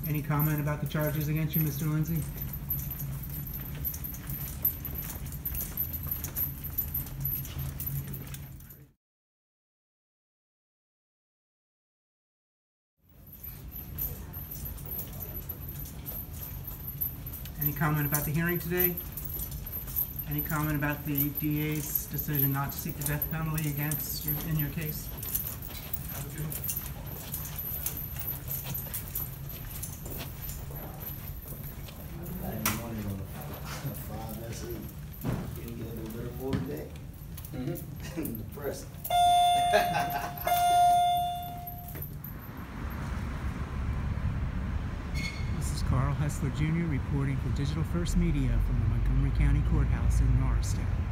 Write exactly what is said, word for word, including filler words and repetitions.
Any comment about the charges against you, Mister Lindsay? Any comment about the hearing today? Any comment about the D A's decision not to seek the death penalty against you in your case? Depressed. This is Carl Hessler Junior reporting for Digital First Media from the Montgomery County Courthouse in Norristown.